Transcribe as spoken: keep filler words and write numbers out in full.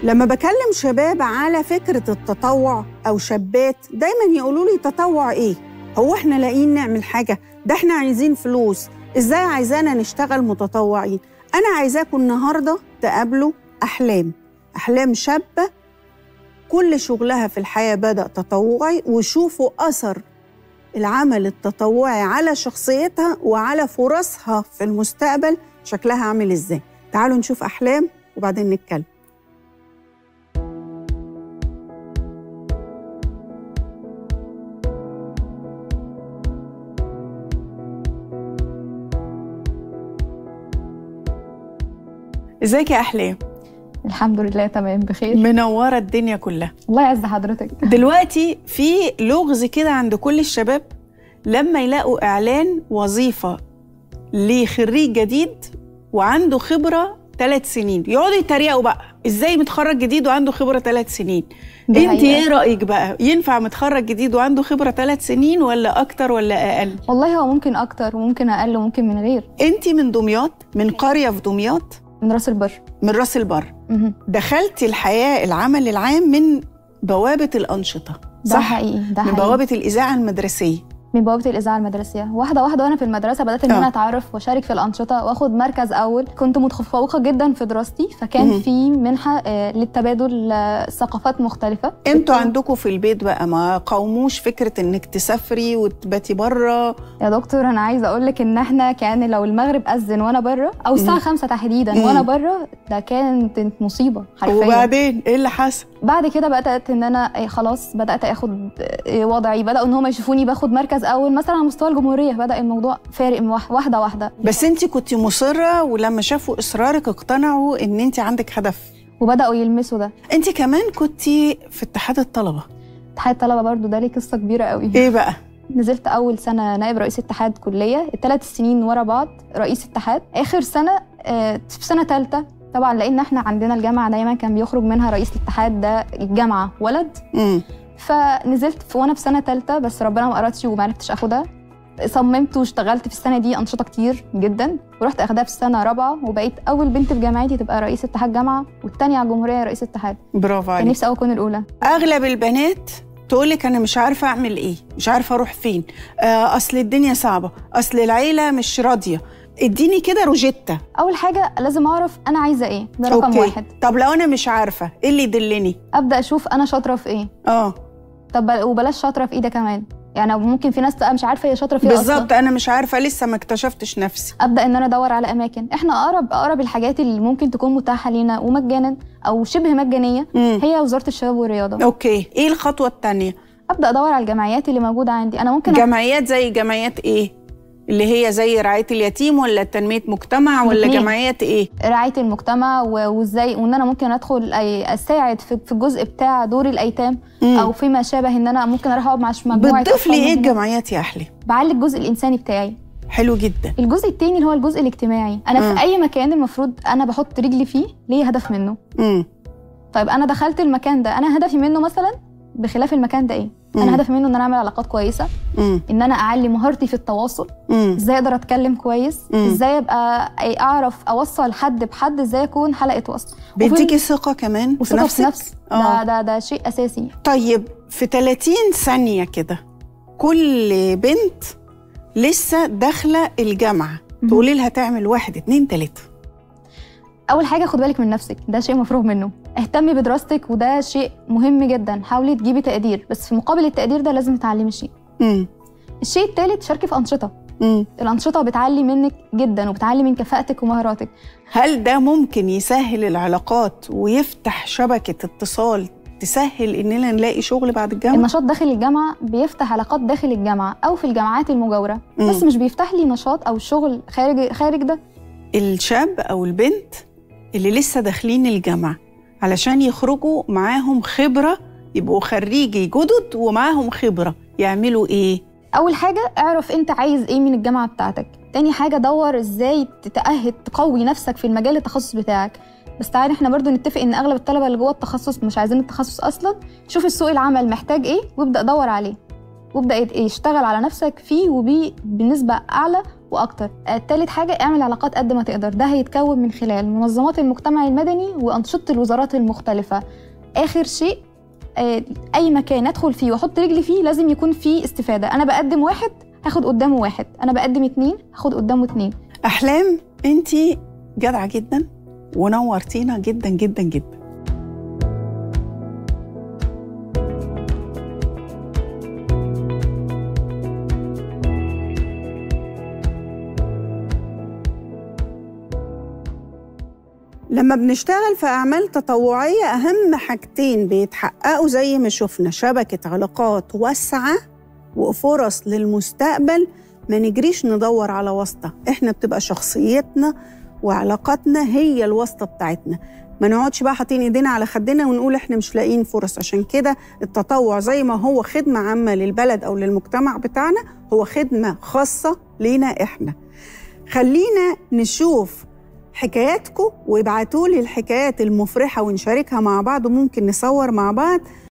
لما بكلم شباب على فكرة التطوع أو شابات دايماً يقولوا لي تطوع إيه؟ هو إحنا لاقيين نعمل حاجة؟ ده إحنا عايزين فلوس، إزاي عايزانا نشتغل متطوعين؟ أنا عايزاكم النهاردة تقابلوا أحلام، أحلام شابة كل شغلها في الحياة بدأ تطوعي، وشوفوا أثر العمل التطوعي على شخصيتها وعلى فرصها في المستقبل شكلها عامل إزاي. تعالوا نشوف أحلام وبعدين نتكلم. ازيك يا أحلام؟ الحمد لله تمام بخير. منورة الدنيا كلها. الله يعز حضرتك. دلوقتي في لغز كده عند كل الشباب لما يلاقوا إعلان وظيفة لخريج جديد وعنده خبرة ثلاث سنين، يقعدوا يتريقوا بقى ازاي متخرج جديد وعنده خبرة ثلاث سنين؟ انت ايه رأيك بقى؟ ينفع متخرج جديد وعنده خبرة ثلاث سنين ولا أكتر ولا أقل؟ والله هو ممكن أكتر وممكن أقل وممكن من غير. انت من دمياط، من قرية في دمياط؟ من راس البر. من راس البر. دخلتي الحياة العمل العام من بوابة الأنشطة، صح؟ ده حقيقي، ده حقيقي. من بوابة الإذاعة المدرسية. من بوابة الإذاعة المدرسية، واحدة واحدة وأنا في المدرسة بدأت إن أنا أتعرف وأشارك في الأنشطة وآخد مركز أول. كنت متفوقة جدا في دراستي، فكان مم. في منحة للتبادل ثقافات مختلفة. أنتوا عندكم في البيت بقى ما قاوموش فكرة إنك تسافري وتباتي بره؟ يا دكتور أنا عايزة أقول لك إن إحنا كان لو المغرب أذن وأنا بره أو الساعة خمسة تحديدا مم. وأنا بره، ده كانت مصيبة حرفيا. وبعدين إيه اللي حصل؟ بعد كده بدأت إن أنا خلاص بدأت آخد وضعي، بدأوا إن هم يشوفوني باخد مركز أول مثلا على مستوى الجمهورية، بدأ الموضوع فارق واحدة واحدة. بس أنت كنت مصرة ولما شافوا إصرارك اقتنعوا إن أنت عندك هدف وبدأوا يلمسوا ده. أنت كمان كنت في اتحاد الطلبة. اتحاد الطلبة برضو ده ليه قصة كبيرة قوي. إيه بقى؟ نزلت أول سنة نائب رئيس اتحاد كلية، الثلاث سنين ورا بعض رئيس اتحاد. آخر سنة في سنة ثالثة طبعا لأن احنا عندنا الجامعة دايما كان بيخرج منها رئيس الاتحاد ده الجامعة ولد. امم فنزلت في وانا في سنه ثالثه، بس ربنا ما اردش وما عرفتش اخدها. صممت واشتغلت في السنه دي انشطه كتير جدا، ورحت اخدها في السنه رابعه وبقيت اول بنت في جامعتي تبقى رئيس اتحاد جامعه، والثانيه على الجمهوريه رئيس اتحاد. برافو عليك. كان نفسي اكون الاولى. اغلب البنات تقولك انا مش عارفه اعمل ايه، مش عارفه اروح فين، آه اصل الدنيا صعبه، اصل العيله مش راضيه. اديني كده روجيتا. اول حاجه لازم اعرف انا عايزه ايه، ده رقم أوكي. واحد. طب لو انا مش عارفه ايه اللي يدلني؟ ابدا اشوف انا شاطره في ايه. اه طب وبلاش شاطره في ايه ده كمان، يعني ممكن في ناس تبقى مش عارفه هي شاطره في ايه بالظبط. انا مش عارفه لسه ما اكتشفتش نفسي. ابدا ان انا ادور على اماكن. احنا اقرب اقرب الحاجات اللي ممكن تكون متاحه لينا ومجانا او شبه مجانيه مم. هي وزاره الشباب والرياضه. اوكي، ايه الخطوه الثانيه؟ ابدا ادور على الجمعيات اللي موجوده عندي. انا ممكن جمعيات أ... زي جمعيات ايه؟ اللي هي زي رعاية اليتيم ولا تنمية مجتمع ولا جمعيات ايه؟ رعاية المجتمع، وازاي وان انا ممكن ادخل اساعد في الجزء بتاع دور الايتام مم. او فيما شابه، ان انا ممكن اروح اقعد مع مجموعة. بتضيف لي ايه الجمعيات يا أحلام؟ بعلي الجزء الانساني بتاعي. حلو جدا. الجزء الثاني اللي هو الجزء الاجتماعي. انا مم. في اي مكان المفروض انا بحط رجلي فيه ليه هدف منه. امم طيب انا دخلت المكان ده، انا هدفي منه مثلا بخلاف المكان ده ايه؟ مم. انا هدفي منه ان انا اعمل علاقات كويسه، مم. ان انا اعلي مهارتي في التواصل، مم. ازاي اقدر اتكلم كويس، مم. ازاي ابقى اعرف اوصل حد بحد، ازاي اكون حلقه وصل. بيديكي ثقه كمان في نفسك. في نفس. ده, ده ده شيء اساسي. طيب في ثلاثين ثانيه كده كل بنت لسه داخله الجامعه تقولي لها تعمل واحد اتنين تلاته. اول حاجه خد بالك من نفسك، ده شيء مفروغ منه. اهتمي بدراستك وده شيء مهم جدا، حاولي تجيبي تقدير، بس في مقابل التقدير ده لازم تتعلمي شيء. امم الشيء الثالث شاركي في انشطه. امم الانشطه بتعلي منك جدا وبتعلي من كفاءتك ومهاراتك. هل ده ممكن يسهل العلاقات ويفتح شبكه اتصال تسهل اننا نلاقي شغل بعد الجامعه؟ النشاط داخل الجامعه بيفتح علاقات داخل الجامعه او في الجامعات المجاوره، مم. بس مش بيفتح لي نشاط او شغل خارج خارج ده. الشاب او البنت اللي لسه داخلين الجامعه علشان يخرجوا معاهم خبره، يبقوا خريجي جدد ومعاهم خبره، يعملوا ايه؟ اول حاجه اعرف انت عايز ايه من الجامعه بتاعتك. تاني حاجه دور ازاي تتاهل تقوي نفسك في المجال التخصص بتاعك. بس تعالى احنا برضو نتفق ان اغلب الطلبه اللي جوه التخصص مش عايزين التخصص اصلا. شوف السوق العمل محتاج ايه وابدا دور عليه، وابدا يشتغل على نفسك فيه وبيه بنسبه اعلى، واكتر. التالت حاجه اعمل علاقات قد ما تقدر، ده هيتكون من خلال منظمات المجتمع المدني وانشطه الوزارات المختلفه. اخر شيء اي مكان ادخل فيه واحط رجلي فيه لازم يكون فيه استفاده. انا بقدم واحد هاخد قدامه واحد، انا بقدم اتنين هاخد قدامه اتنين. احلام انتي جدعه جدا ونورتينا جدا جدا جدا. لما بنشتغل في أعمال تطوعية أهم حاجتين بيتحققوا زي ما شفنا: شبكة علاقات واسعة وفرص للمستقبل. ما نجريش ندور على واسطة، إحنا بتبقى شخصيتنا وعلاقاتنا هي الواسطة بتاعتنا. ما نقعدش بقى حاطين إيدينا على خدنا ونقول إحنا مش لاقيين فرص. عشان كده التطوع زي ما هو خدمة عامة للبلد أو للمجتمع بتاعنا، هو خدمة خاصة لينا إحنا. خلينا نشوف حكاياتكم وابعتوا لي الحكايات المفرحة ونشاركها مع بعض، وممكن نصور مع بعض.